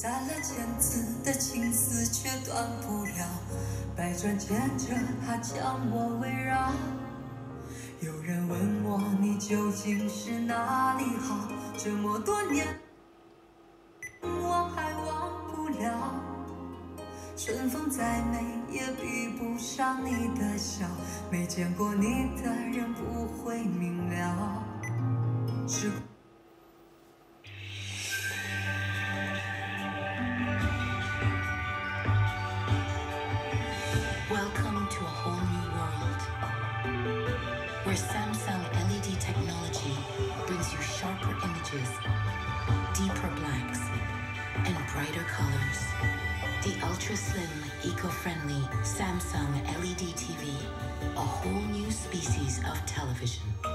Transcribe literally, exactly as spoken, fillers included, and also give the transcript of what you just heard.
散了千次的情丝却断不了，百转千折它将我围绕。有人问我你究竟是哪里好，这么多年我还忘不了。春风再美也比不上你的笑，没见过你的人不会明了。是。 Welcome to a whole new world, where Samsung L E D technology brings you sharper images, deeper blacks, and brighter colors. The ultra-slim, eco-friendly Samsung L E D T V, a whole new species of television.